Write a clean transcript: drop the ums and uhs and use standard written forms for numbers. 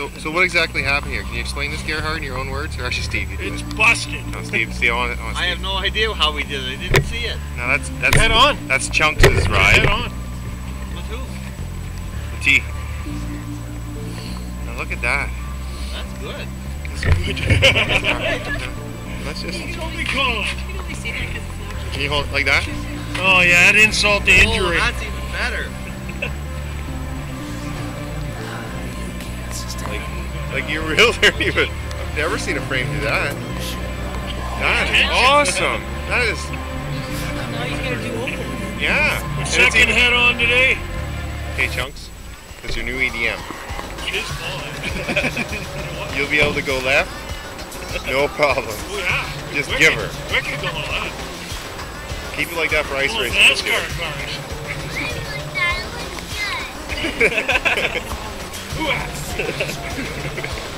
So what exactly happened here? Can you explain this, Gerhard, in your own words? Or actually, Steve, you do It's it. busted. No, Steve, I want Steve. I have no idea how we did it. I didn't see it. No, that's Head on. That's Chunks' ride. Head on. With who? The T. Now look at that. That's good. Let's just. You don't be calling. Can you hold it like that? Oh yeah, that insult to Oh, injury. that's even better. Like you really even. I've never seen a frame do that. That is awesome. That is. Now he's gonna do open. Yeah. And it's Second even- head on today. Okay, Chunks. It's your new EDM. His fault. You'll be able to go left. No problem. Oh yeah. Just Wicked. give her. Wicked going on. Keep it like that for ice Oh, racing. NASCAR cars. Ooh, ah.